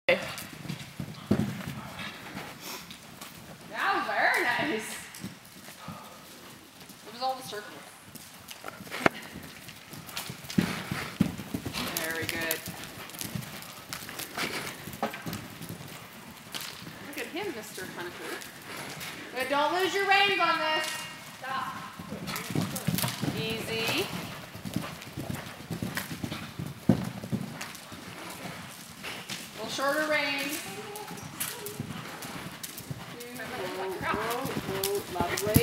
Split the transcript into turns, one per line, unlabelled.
That was very nice. It was all the circles. Very good. Look at him, Mr. Hunter. But don't lose your range on this. Stop. Easy. A little shorter range. Lovely.